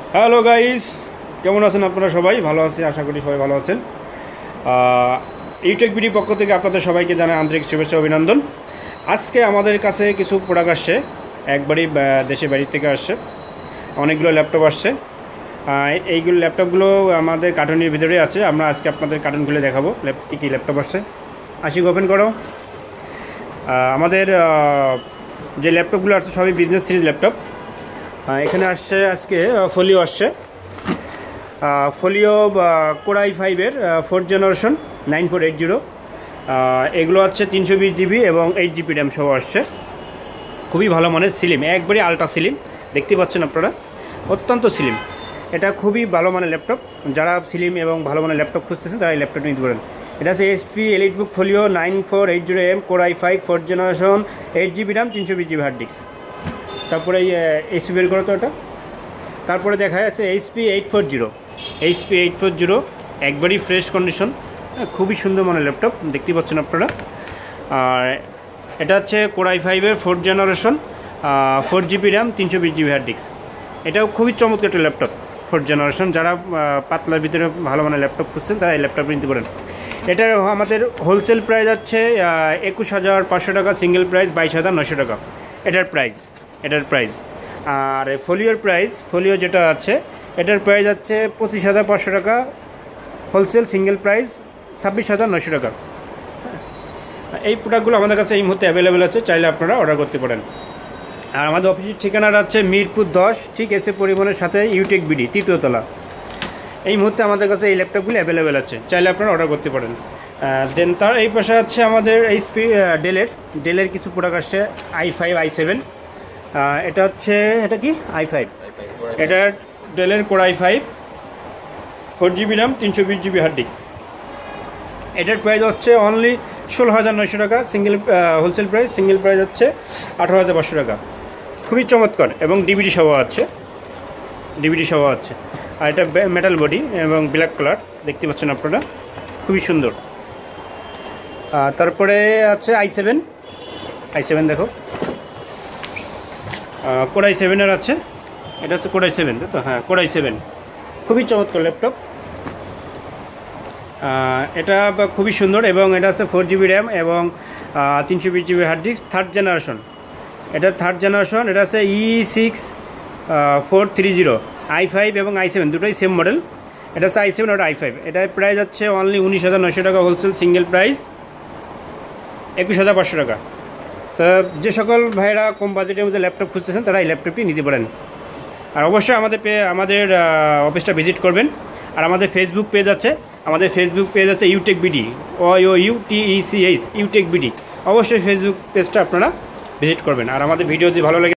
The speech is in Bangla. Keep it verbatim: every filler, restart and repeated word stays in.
হ্যালো গাইস, কেমন আছেন আপনারা? সবাই ভালো আছি, আশা করি সবাই ভালো আছেন। ইউটেক বিডি পক্ষ থেকে আপনাদের সবাইকে জানাই আন্তরিক শুভেচ্ছা অভিনন্দন। আজকে আমাদের কাছে কিছু প্রোডাক্ট আসছে, একবারই দেশের বাড়ির থেকে আসছে। অনেকগুলো ল্যাপটপ আসছে। এইগুলো ল্যাপটপগুলো আমাদের কার্টুনের ভিতরে আছে। আমরা আজকে আপনাদের কার্টুন খুলে দেখাবো কী কী ল্যাপটপ আসছে। আশিক ওপেন করো। আমাদের যে ল্যাপটপগুলো আসছে সবই বিজনেস সিরিজ ল্যাপটপ। এখানে আসছে আজকে ফোলিও আসছে, ফোলিও কোর আই ফাইভের fourth generation nine four eight zero. এগুলো হচ্ছে তিনশো বিশ জিবি এবং এইট জিবি র্যাম সহ আসছে। খুবই ভালো মানের স্লিম, একবারে আলট্রা স্লিম, দেখতে পাচ্ছেন আপনারা, অত্যন্ত স্লিম। এটা খুবই ভালো মানের ল্যাপটপ। যারা স্লিম এবং ভালো মানের ল্যাপটপ খুঁজতেছেন তারা এই ল্যাপটপটা নিতে পারেন। এটা হচ্ছে SP EliteBook folio nine four eight zero M core i five fourth generation eight GB RAM তিনশো বিশ জিবি হার্ড ডিস্ক। তারপরে এইচপি বের করো তো এটা। তারপরে দেখা যাচ্ছে HP eight four zero HP eight four zero একবারই ফ্রেশ কন্ডিশন, খুবই সুন্দর মানের ল্যাপটপ, দেখতে পাচ্ছেন আপনারা। আর এটা হচ্ছে কোর আই ফাইভের fourth generation four GB RAM তিনশো বিশ জিবি হার্ড ডিস্ক। এটাও খুবই চমৎকার একটা ল্যাপটপ, ফোর্থ জেনারেশন। যারা পাতলার ভিতরে ভালো মানের ল্যাপটপ খুঁজছেন তারা এই ল্যাপটপ নিতে পারেন। এটার আমাদের হোলসেল প্রাইস আছে একুশ হাজার পাঁচশো টাকা, সিঙ্গেল প্রাইস বাইশ হাজার নশো টাকা এটার প্রাইস এটার প্রাইস আর ফোলিওর প্রাইস, ফোলিও যেটা আছে এটার প্রাইস আছে পঁচিশ হাজার পাঁচশো টাকা, হোলসেল সিঙ্গেল প্রাইস ছাব্বিশ হাজার নশো টাকা। এই প্রোডাক্টগুলো আমাদের কাছে এই মুহূর্তে অ্যাভেলেবেল আছে, চাইলে আপনারা অর্ডার করতে পারেন। আর আমাদের অফিসের ঠিকানাটা হচ্ছে মিরপুর দশ, ঠিক এসে পরিবহনের সাথে ইউটেক বিডি তৃতীয়তলা। এই মুহূর্তে আমাদের কাছে এই ল্যাপটপগুলি অ্যাভেলেবেল আছে, চাইলে আপনারা অর্ডার করতে পারেন। দেন তার এই পাশে আছে আমাদের এইচপি ডেলের ডেলের কিছু প্রোডাক্ট আসছে, আই ফাইভ আই সেভেন। এটা হচ্ছে এটা কি আই ফাইভ, এটা ডেলের core i five four GB RAM তিনশো বিশ জিবি হার্ড ডিস্ক। এটার প্রাইস হচ্ছে অনলি ষোলো হাজার নয়শো টাকা, single wholesale price, single price হচ্ছে আঠারো হাজার পাঁচশো টাকা। খুবই চমৎকার এবং ডিভিডি সহ আছে, ডিভিডি সহ আছে। আর এটা মেটাল বডি এবং ব্ল্যাক কালার, দেখতে পাচ্ছেন আপনারা, খুবই সুন্দর। তারপরে আছে আই সেভেন আই সেভেন দেখো, কোর আই সেভেনের আছে। এটা হচ্ছে কোর আই সেভেন, তাই তো? হ্যাঁ, কোর আই সেভেন, খুবই চমৎকার ল্যাপটপ। এটা খুবই সুন্দর এবং এটা আছে ফোর জিবি র্যাম এবং তিনশো বিশ GB hard disk, third generation. এটা থার্ড জেনারেশন, এটা আছে E six four three zero i five এবং আই সেভেন দুটোই সেম মডেল। এটা হচ্ছে আই সেভেন, ওটা আই ফাইভ। এটার প্রাইস হচ্ছে অনলি উনিশ হাজার নশো টাকা, হোলসেল সিঙ্গেল প্রাইস একুশ হাজার পাঁচশো টাকা। তো যে সকল ভাইয়েরা কম বাজেটের মধ্যে ল্যাপটপ খুঁজতেছেন তারা এই ল্যাপটপটি নিতে পারেন। আর অবশ্যই আমাদের পে আমাদের অফিসটা ভিজিট করবেন। আর আমাদের ফেসবুক পেজ আছে, আমাদের ফেসবুক পেজ আছে ইউটেক বিডি, ও U T E C H, UTech BD. অবশ্যই ফেসবুক পেজটা আপনারা ভিজিট করবেন। আর আমাদের ভিডিও যদি ভালো লাগে